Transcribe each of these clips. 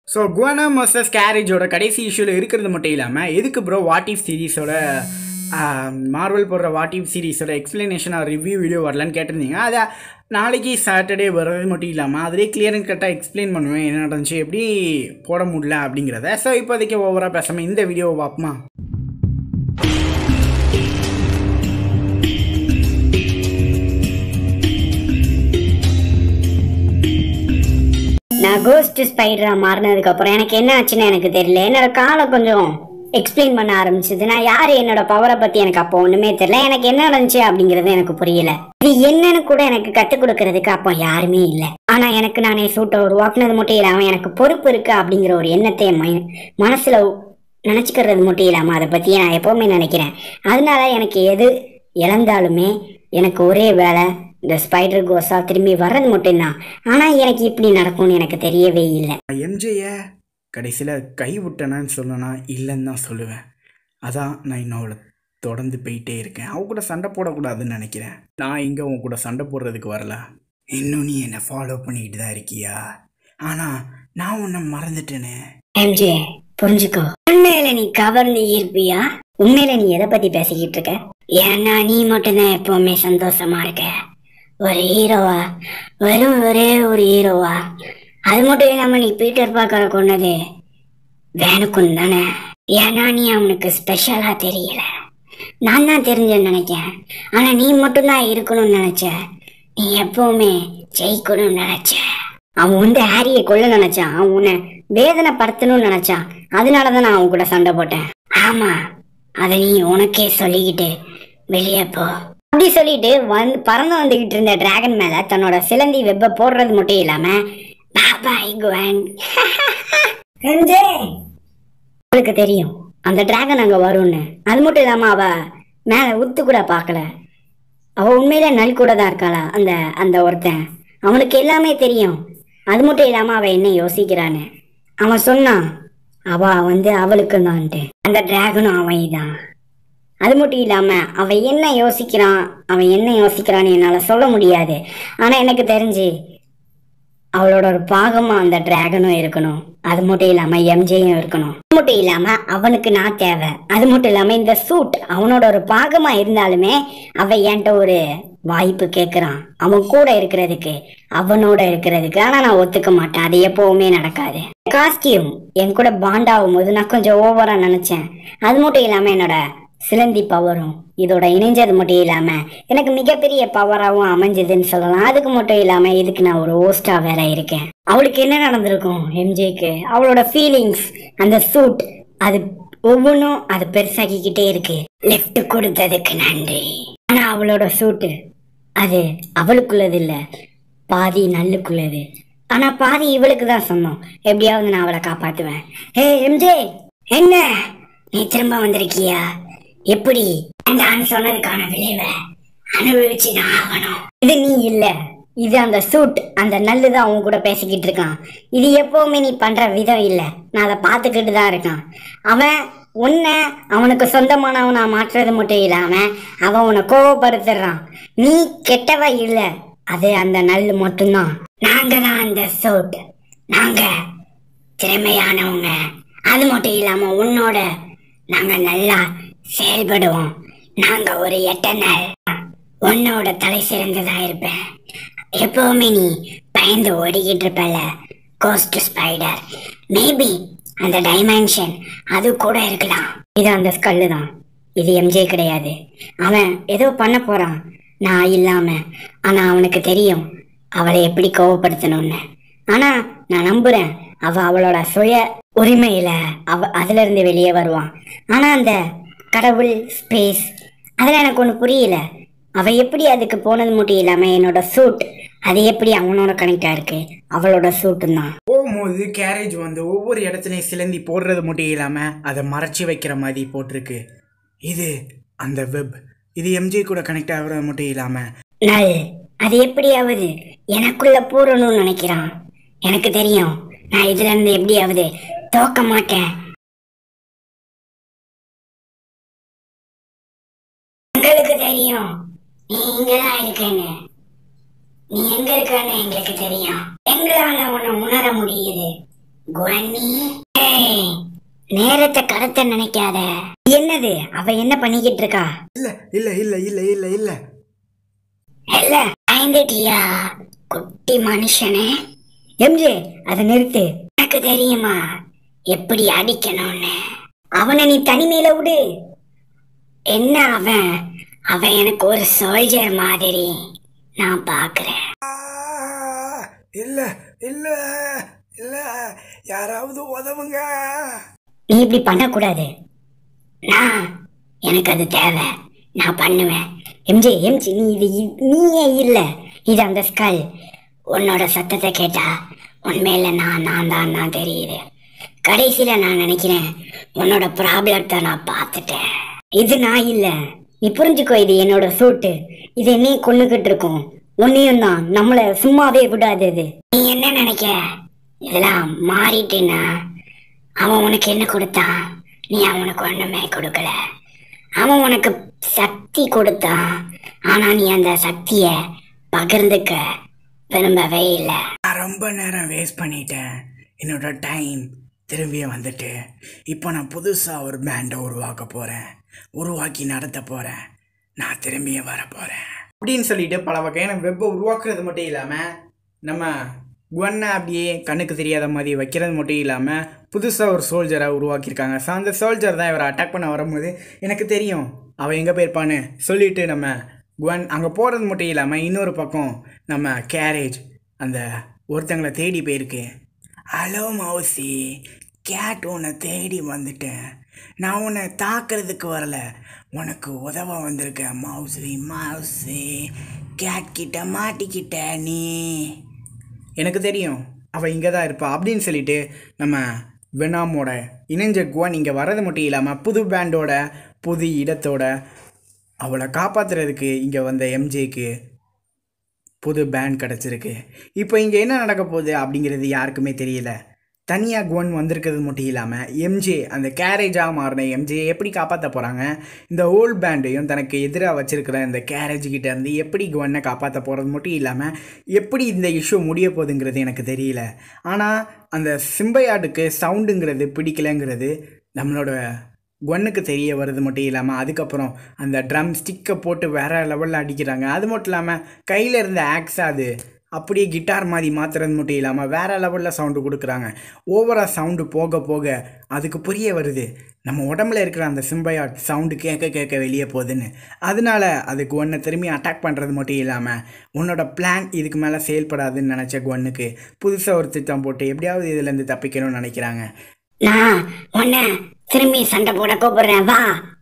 So Guiana மர்சஸ் கேரேஜோட கடைசி இஷ்யூவில் இருக்கிறது மட்டும் இல்லாமல் எதுக்கு ப்ரோ வாட் இஃப் சீரீஸோட மார்வல் போடுற வாட் இஃப் சீரீஸோட எக்ஸ்ப்ளனேஷனாக ரிவ்யூ வீடியோ வரலான்னு கேட்டிருந்தீங்க. அதை நாளைக்கு சாட்டர்டே வர்றது மட்டும் இல்லாமல் அதிலே கிளியர் அண்ட் கரெக்டாக எக்ஸ்பிளைன் பண்ணுவேன் என்ன நடந்துச்சு எப்படி போட முடியல அப்படிங்கிறத. ஸோ இப்போதைக்கு ஓவராக பேசாமல் இந்த வீடியோவை பார்ப்போமா. நான் கோஸ்ட் ஸ்பைடரா மாறினதுக்கு அப்புறம் எனக்கு என்ன ஆச்சுன்னு எனக்கு தெரியல. என்னோட காலை கொஞ்சம் எக்ஸ்பிளைன் பண்ண ஆரம்பிச்சது. நான் யாரு, என்னோட பவரை பத்தி எனக்கு அப்போ ஒண்ணுமே தெரியல. எனக்கு என்ன நடந்துச்சு அப்படிங்கறது எனக்கு புரியல. இது என்னன்னு கூட எனக்கு கத்துக் கொடுக்கறதுக்கு அப்போ யாருமே இல்லை. ஆனா எனக்கு நானே சூட்டை உருவாக்குனது மட்டும் இல்லாம எனக்கு பொறுப்பு இருக்கு அப்படிங்கிற ஒரு எண்ணத்தை மனசுல நினைச்சுக்கிறது மட்டும் இல்லாம அதை பத்தி நான் எப்பவுமே நினைக்கிறேன். அதனால எனக்கு எது இழந்தாலுமே எனக்கு ஒரே வேலை இந்த ஸ்பைடர் கோஸா திரும்பி வர்றது மட்டும்தான். ஆனா எனக்கு இப்படி நடக்கும்னு எனக்கு தெரியவே இல்லை. எம்ஜேய கடைசியில் கை விட்டனான்னு சொல்லனா இல்லைன்னு தான் சொல்லுவேன். அதான் நான் இன்னும் தொடர்ந்து போயிட்டே இருக்கேன். அவ கூட சண்டை போடக்கூடாதுன்னு நினைக்கிறேன். நான் இங்கே உன் கூட சண்டை போடுறதுக்கு வரல. இன்னும் நீ என்னை ஃபாலோ பண்ணிக்கிட்டு தான் இருக்கியா? ஆனால் நான் உன்னை மறந்துட்டேனே. எம்ஜே புரிஞ்சுக்கோ, உண்மையில நீ கவர்ந்து ஈர்ப்பியா? உண்மையில நீ எதை பத்தி பேசிக்கிட்டு இருக்க? ஏன்னா நீ மட்டும்தான் எப்பவுமே சந்தோஷமா இருக்க. ஒரு ஹீரோவா, வெறும் ஒரே ஒரு ஹீரோவா? அது மட்டும் இல்லாம நீ பீட்டர் பார்க்கற கொண்டது வேணுக்கும் தானே? ஏன்னா நீ அவனுக்கு ஸ்பெஷலா தெரியல. நான் தான் தெரிஞ்சேன்னு நினைக்கிறேன். ஆனா நீ மட்டும்தான் இருக்கணும்னு நினைச்ச. நீ எப்பவுமே ஜெயிக்கணும்னு நினைச்ச. அவன் ஹாரியை கொல்ல நினைச்சான். அவன் உன்னை வேதனைப்படுத்தணும்னு நினைச்சான். அதனாலதான் நான் அவன் கூட சண்டை போட்டேன். ஆமா, அதை நீ உனக்கே சொல்லிக்கிட்டு வெளியே போ அப்படி சொல்லிட்டு பறந்து வந்துகிட்டு இருந்த டிராகன் மேல தன்னோட சிலந்தி வெப்ப போடுறது மட்டும் இல்லாம அவளுக்கு தெரியும் அந்த டிராகன் அங்க வரும்னு. அது மட்டும் இல்லாம அவ மேல உத்து கூட பாக்கல. அவ உண்மையில நல் கூட தான் இருக்காளா அந்த அந்த ஒருத்தன். அவனுக்கு எல்லாமே தெரியும். அது மட்டும் இல்லாம அவ என்ன யோசிக்கிறான்னு அவன் சொன்னான். அவ அவளுக்கு தான்ட்டு அந்த டிராகனும் அவன் தான். அது மட்டும் இல்லாம அவன் என்ன யோசிக்கிறான்னு என்னால சொல்ல முடியாது. ஆனா எனக்கு தெரிஞ்சு அவளோட ஒரு பாகமா அந்த டிராகனும் இருக்கணும். அது மட்டும் இல்லாம எம்ஜேயும் இருக்கணும். அது மட்டும் இல்லாம அவனுக்கு நான் தேவை. அது மட்டும் இல்லாம இந்த சூட் அவனோட ஒரு பாகமா இருந்தாலுமே அவன் என்கிட்ட ஒரு வாய்ப்பு கேட்கிறான் அவன் கூட இருக்கிறதுக்கு, அவனோட இருக்கிறதுக்கு. ஆனா நான் ஒத்துக்க மாட்டேன். அது எப்பவுமே நடக்காது. காஸ்டியூம் என் கூட பாண்ட் ஆகும் போது நான் கொஞ்சம் ஓவரா நினைச்சேன். அது மட்டும் இல்லாம என்னோட சிலந்தி பவரும் இதோட இணைஞ்சது மட்டும் இல்லாம எனக்கு மிகப்பெரிய பவராகவும் அமைஞ்சதுன்னு சொல்லலாம். அதுக்கு மட்டும் இல்லாம இதுக்கு நான் ஒரு ஹோஸ்டா வேற இருக்கேன். அவளுக்கு என்ன நடந்திருக்கும் எம்ஜேக்கு? அவளோட ஃபீலிங்ஸ், அந்த சூட், அது ஒவ்வொன்றும் அது பெருசாக்கிக்கிட்டே இருக்கு. லெஃப்ட் கொடுத்ததுக்கு நன்றி. ஆனா அவளோட சூட்டு அது அவளுக்குள்ளது இல்ல, பாதி நல்லுக்குள்ளது. ஆனா பாதி இவளுக்கு தான் சொன்னோம். எப்படியாவது நான் அவளை காப்பாத்துவேன். ஹே எம்ஜே, என்ன நீ திரும்ப வந்திருக்கியா? எப்படி? நான் சொன்னதுக்கான விளைவை அனுபவிச்சுதான் ஆகணும். இது நீ இல்ல, இது அந்த சூட், அந்த நல்லுதான் அவங்க கூட பேசிக்கிட்டு இருக்கான். இது எப்பவுமே நீ பண்ற விதம் இல்ல. நான் அதை பார்த்துக்கிட்டு தான் இருக்கான். அவன் உன்னை அவனுக்கு சொந்தமானவனா மாற்றுறது மட்டும் இல்லாம அவன் உன்னை கோவப்படுத்துறான். நீ கெட்டவ இல்ல, அது அந்த நல்லு மட்டும்தான். நாங்க தான் அந்த சூட், நாங்க திறமையானவங்க. அது மட்டும் இல்லாம உன்னோட நாங்க நல்லா செயல்படுவோம். நாங்க ஒரு எட்டனல், உன்னோட தலை சிறந்ததா இருப்பேன். எப்பவுமே நீ பயந்து ஓடிக்கிட்டு இருப்பல கோஸ்ட் ஸ்பைடர். மேபி அந்த டைமென்ஷன் அது கூட இருக்கலாம். இது அந்த ஸ்கல்லு தான், இது எம்ஜே கிடையாது. அவன் ஏதோ பண்ண போறான் நான் இல்லாம. ஆனா அவனுக்கு தெரியும் அவளை எப்படி கோவப்படுத்தணும்னு. ஆனா நான் நம்புறேன் அவளோட சுய உரிமையில அதுல இருந்து வெளியே வருவான். ஆனா அந்த கடவுள் ஸ்பேஸ் அதுல எனக்கு ஒண்ணு புரியல. அவ எப்படி அதுக்கு போனது மட்டும் இல்லாம என்னோட சூட் அது எப்படி அவனோட கனெக்டா இருக்கு? அவளோட சூட்டும் தான். போகும்போது கேரேஜ் ஒவ்வொரு இடத்துலையும் சிலந்தி போடுறது மட்டும் இல்லாம அதை மறைச்சி வைக்கிற மாதிரி போட்டிருக்கு. இது அந்த வெப், இது எம்ஜே கூட கனெக்ட் ஆகுறது மட்டும் இல்லாம அது எப்படியாவது எனக்குள்ள பூரணும்னு நினைக்கிறான். எனக்கு தெரியும் நான் இதுல இருந்து எப்படியாவது தோக்க மாட்டேன். உங்களுக்கு தெரியும் நீ இங்கதான் இருக்கேன்னு. நீ எங்க இருக்கன்னு எங்களுக்கு தெரியும். எங்களால உன்னை உணர முடியுது. குவன்னி, ஏய், நேரத்தை கடத்த நினைக்காத. என்னது அவ என்ன பண்ணிக்கிட்டு இருக்கா? இல்ல இல்ல இல்ல இல்ல இல்ல இல்ல இல்ல பயந்துட்டியா குட்டி மனுஷனே? எம்ஜே அதை நிறுத்து. எனக்கு தெரியுமா எப்படி அடிக்கணும்னு. அவனை நீ தனிமையில விடு. என்ன அவன் அவன் எனக்கு ஒரு சோல்ஜர் மாதிரி நான் பாக்குறேன். இல்ல இல்ல இல்ல யாராவது உதவுங்க. நீ இப்படி பண்ணக்கூடாது. நான் எனக்கு அது தேவை. நான் பண்ணுவேன். எம்ஜே எம்ஜி நீ இது நீயே இல்ல, இது அந்த ஸ்கல். உன்னோட சத்தத்தை கேட்டா உண்மையில நான் தெரியுது. கடைசியில நான் நினைக்கிறேன் உன்னோட ப்ராப்ளத்தை நான் பார்த்துட்டேன். இது நான் இல்ல, நீ புரிஞ்சுக்கோ. இது என்னோட சூட்டு. இது என்னையும் கொண்டுகிட்டு இருக்கும். உன்னையும் தான். நம்மள சும்மாவே விடாது. நீ என்ன நினைக்க இதெல்லாம் மாறிட்டேன்னா அவன் உனக்கு என்ன கொடுத்தான்? நீ அவனுக்கு ஒண்ணுமே கொடுக்கல. அவன் உனக்கு சக்தி கொடுத்தான். ஆனா நீ அந்த சக்திய பகிர்ந்துக்க விரும்பவே இல்லை. நான் ரொம்ப நேரம் வேஸ்ட் பண்ணிட்டேன். என்னோட டைம் திரும்பிய வந்துட்டு இப்போ நான் புதுசாக ஒரு பேண்டை உருவாக்க போகிறேன். உருவாக்கி நடத்த போகிறேன். நான் திரும்பிய வர போகிறேன் அப்படின்னு சொல்லிட்டு பல வகையான வெப்பை உருவாக்குறது மட்டும் இல்லாமல் நம்ம குவன்னை அப்படியே கண்ணுக்கு தெரியாத மாதிரி வைக்கிறது மட்டும் இல்லாமல் புதுசாக ஒரு சோல்ஜரை உருவாக்கியிருக்காங்க. ஸோ அந்த சோல்ஜர் தான் இவரை அட்டாக் பண்ண வரும்போது எனக்கு தெரியும் அவன் எங்கே போயிருப்பான்னு சொல்லிட்டு நம்ம குவன் அங்கே போகிறது மட்டும் இல்லாமல் இன்னொரு பக்கம் நம்ம கேரேஜ் அந்த ஒருத்தங்களை தேடி போயிருக்கு. ஹலோ மவுசி, கேட் உன்னை தேடி வந்துட்டேன். நான் உன்னை தாக்குறதுக்கு வரல, உனக்கு உதவ வந்திருக்கேன். மவுசி கேட் கிட்ட மாட்டிக்கிட்ட நீ. எனக்கு தெரியும் அவள் இங்கே தான் இருப்பா அப்படின்னு சொல்லிட்டு நம்ம வெனாமோட இணைஞ்ச குவன் இங்கே வர்றது மட்டும் இல்லாமல் புது பேண்டோட புது இடத்தோட அவளை காப்பாற்றுறதுக்கு இங்கே வந்த எம்ஜேக்கு புது பேண்ட் கிடச்சிருக்கு. இப்போ இங்கே என்ன நடக்க போகுது அப்படிங்கிறது யாருக்குமே தெரியல. தனியாக குவன் வந்திருக்கிறது மட்டும் இல்லாமல் எம்ஜே அந்த கேரேஜாக மாறின எம்ஜே எப்படி காப்பாற்ற போகிறாங்க, இந்த ஓல்ட் பேண்டையும் தனக்கு எதிராக வச்சுருக்கிற இந்த கேரேஜ்கிட்ட இருந்து எப்படி குவனை காப்பாற்ற போகிறது மட்டும் இல்லாமல் எப்படி இந்த இஷ்யூ முடிய போகுதுங்கிறது எனக்கு தெரியல. ஆனால் அந்த சிம்பையாட்டுக்கு சவுண்டுங்கிறது பிடிக்கலைங்கிறது நம்மளோட குவனுக்கு தெரிய வருது மட்டும் இல்லாமல் அதுக்கப்புறம் அந்த ட்ரம் ஸ்டிக்கை போட்டு வேறு லெவலில் அடிக்கிறாங்க. அது மட்டும் இல்லாமல் கையில் இருந்த ஆக்ஸை அது அப்படியே கிட்டார் மாதிரி மாற்றுறது மட்டும் இல்லாமல் வேறு லெவலில் சவுண்டு கொடுக்குறாங்க. ஓவராக சவுண்டு போக போக அதுக்கு புரிய வருது நம்ம உடம்புல இருக்கிற அந்த சிம்பையாட் சவுண்டு கேட்க வெளியே போகுதுன்னு. அதனால அது குவனை திரும்பி அட்டாக் பண்ணுறது மட்டும் இல்லாமல் உன்னோட பிளான் இதுக்கு மேலே செயல்படாதுன்னு நினச்ச குவனுக்கு புதுசாக ஒரு திட்டம் போட்டு எப்படியாவது இதுலேருந்து தப்பிக்கணும்னு நினைக்கிறாங்க. நான் உன்னை திரும்பி சண்டை போட கூப்பிடுறேன், வா.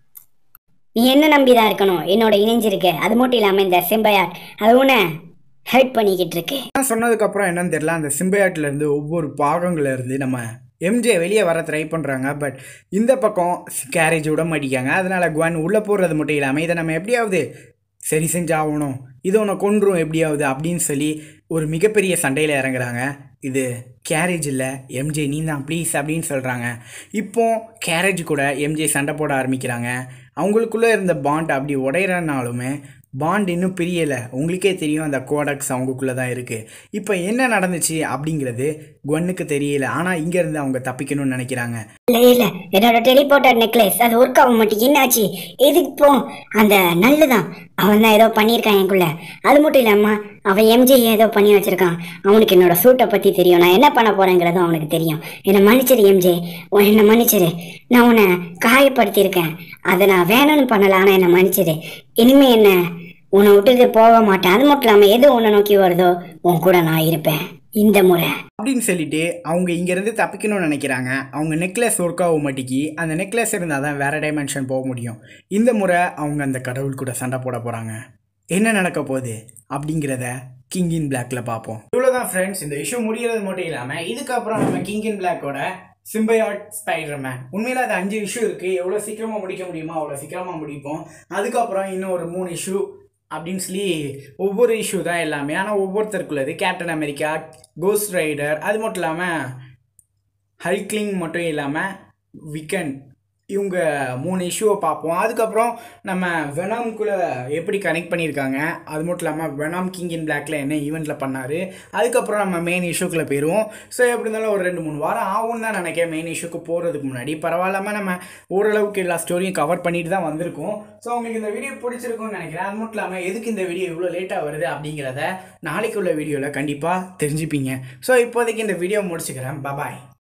நீ என்ன நம்பிதான் இருக்கணும், என்னோட இணைஞ்சிருக்கு. அது மட்டும் இல்லாமல் இந்த சிம்பையாட் அது உன்னை ஹெல்ப் பண்ணிக்கிட்டு இருக்கு. சொன்னதுக்கப்புறம் என்னன்னு தெரியல, அந்த சிம்பையாட்லேருந்து ஒவ்வொரு பாகங்கள்லேருந்து நம்ம எம்ஜே வெளியே வர ட்ரை பண்ணுறாங்க. பட் இந்த பக்கம் கேரேஜ் விட மாட்டிக்காங்க. அதனால் குவன் உள்ளே போடுறது மட்டும் இல்லாமல் இதை நம்ம எப்படியாவது சரி செஞ்சாகணும், இது உன்னை கொன்றும் எப்படியாவது அப்படின்னு சொல்லி ஒரு மிகப்பெரிய சண்டையில் இறங்குறாங்க. இது கேரேஜ் இல்லை எம்ஜே, நீ தான் ப்ளீஸ் அப்படின்னு சொல்கிறாங்க. இப்போது கேரேஜ் கூட எம்ஜே சண்டை போட ஆரம்பிக்கிறாங்க. அவங்களுக்குள்ளே இருந்த பாண்ட் அப்படி உடையிறனாலுமே பாண்ட் இன்னும் பிரியலை. உங்களுக்கே தெரியும் அந்த கோடக்ஸ் அவங்களுக்குள்ளே தான் இருக்குது. இப்போ என்ன நடந்துச்சு அப்படிங்கிறது குவனுக்கு தெரியல. ஆனால் இங்கேருந்து அவங்க தப்பிக்கணும்னு நினைக்கிறாங்க. இல்லை என்னோட டெலிபோர்ட்டர் நெக்லஸ் அது ஒர்க் ஆக மாட்டேங்குது. என்னாச்சு? எதுக்கு இப்போ அந்த நல்லதான் அவன் தான் ஏதோ பண்ணியிருக்கான் எனக்குள்ள. அது மட்டும் இல்லாமல் அவன் எம்ஜே ஏதோ பண்ணி வச்சிருக்கான். அவனுக்கு என்னோட சூட்டை பற்றி தெரியும். நான் என்ன பண்ண போகிறேங்கிறதும் அவனுக்கு தெரியும். என்னை மன்னிச்சிரு எம்ஜே, என்னை மன்னிச்சிரு. நான் உன்னை காயப்படுத்தியிருக்கேன், அதை நான் வேணும்னு பண்ணல. ஆனால் என்னை மன்னிச்சிரு. இனிமே என்ன உன்னை விட்டுட்டு போக மாட்டேன். அது மட்டும் இல்லாமல் எது உன்னை நோக்கி வருதோ உன் கூட நான் இருப்பேன் இந்த முறை அப்படின்னு சொல்லிட்டு அவங்க இங்கேருந்து தப்பிக்கணும்னு நினைக்கிறாங்க. அவங்க நெக்லஸ் ஒர்க் ஆக மாட்டேங்கி. அந்த நெக்லஸ் இருந்தால் தான் வேறு டைமென்ஷன் போக முடியும். இந்த முறை அவங்க அந்த கடவுள் கூட சண்டை போட போகிறாங்க. என்ன நடக்க போகுது அப்படிங்கிறத கிங் இன் பிளாக்ல பார்ப்போம். இவ்வளோதான் ஃப்ரெண்ட்ஸ், இந்த இஷ்யூ முடிகிறது மட்டும் இல்லாமல் இதுக்கப்புறம் நம்ம கிங் இன் பிளாக்கோட சிம்பையாட் ஸ்பைடர்மேன் உண்மையில் அது 5 இஷ்யூ இருக்குது. எவ்வளோ சீக்கிரமாக முடிக்க முடியுமோ அவ்வளோ சீக்கிரமாக முடிப்போம். அதுக்கப்புறம் இன்னும் ஒரு 3 இஷ்யூ அப்படின்னு சொல்லி ஒவ்வொரு இஷ்யூ தான் எல்லாமே. ஆனால் ஒவ்வொருத்தருக்குள்ளது கேப்டன் அமெரிக்கா, கோஸ்ட் ரைடர், அது மட்டும் இல்லாமல் ஹல்க்லிங் மட்டும் இல்லாமல் விக்கன் இவங்க 3 இஷ்யூவை பார்ப்போம். அதுக்கப்புறம் நம்ம வெனாம்குள்ளே எப்படி கனெக்ட் பண்ணியிருக்காங்க, அது மட்டும் இல்லாமல் வெனாம் கிங் இன் பிளாக்ல என்ன ஈவெண்ட்டில் பண்ணார், அதுக்கப்புறம் நம்ம மெயின் இஷ்யூக்குள்ளே போயிடுவோம். ஸோ எப்படி இருந்தாலும் ஒரு 2-3 வாரம் ஆகும் தான் நினைக்கிறேன் மெயின் இஷ்யூக்கு போகிறதுக்கு முன்னாடி. பரவாயில்லாமல் நம்ம ஓரளவுக்கு எல்லா ஸ்டோரியும் கவர் பண்ணிட்டு தான் வந்திருக்கோம். ஸோ உங்களுக்கு இந்த வீடியோ பிடிச்சிருக்கும்னு நினைக்கிறேன். அது மட்டும் இல்லாமல் எதுக்கு இந்த வீடியோ இவ்வளோ லேட்டாக வருது அப்படிங்கிறத நாளைக்கு உள்ள வீடியோவில் கண்டிப்பாக தெரிஞ்சுப்பீங்க. ஸோ இப்போதைக்கு இந்த வீடியோ முடிச்சுக்கிறேன். பாய்.